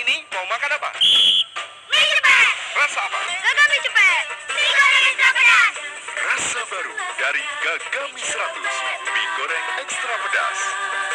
ini mau makan apa? Mie cepet. Rasa apa? Gagami cepet. Mie goreng ekstra pedas. Rasa baru dari Gagami 100. Mie goreng ekstra pedas.